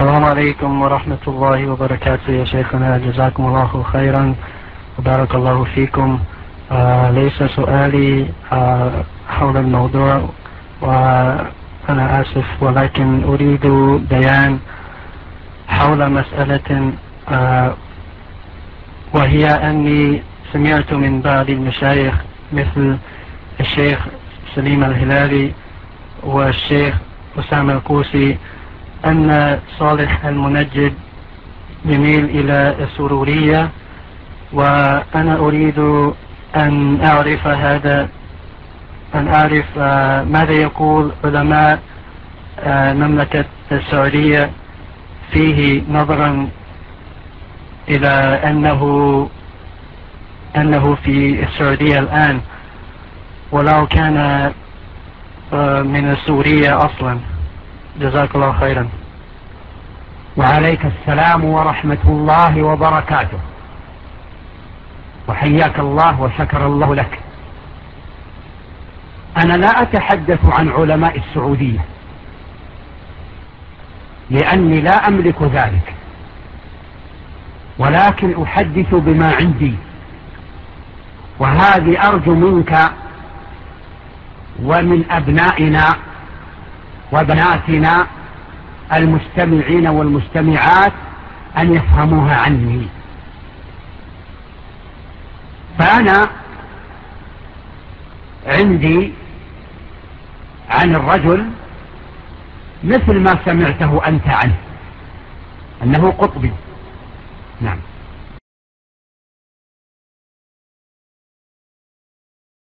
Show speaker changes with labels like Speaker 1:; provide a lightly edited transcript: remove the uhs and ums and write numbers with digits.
Speaker 1: السلام عليكم ورحمة الله وبركاته يا شيخنا، جزاكم الله خيرا وبارك الله فيكم. ليس سؤالي حول الموضوع وأنا آسف، ولكن أريد بيان حول مسألة، وهي أني سمعت من بعض المشايخ مثل الشيخ سليم الهلالي والشيخ أسامة الكوسي أن صالح المنجد يميل إلى السرورية، وأنا أريد أن أعرف ماذا يقول علماء مملكة السعودية فيه، نظرا إلى أنه في السعودية الآن ولو كان من السورية أصلا. جزاك الله خيرا.
Speaker 2: وعليك السلام ورحمة الله وبركاته، وحياك الله وشكر الله لك. أنا لا أتحدث عن علماء السعودية لأني لا أملك ذلك، ولكن أحدث بما عندي، وهذه أرجو منك ومن أبنائنا وبناتنا المستمعين والمستمعات أن يفهموها عني. فأنا عندي عن الرجل مثل ما سمعته أنت عنه، أنه قطبي. نعم.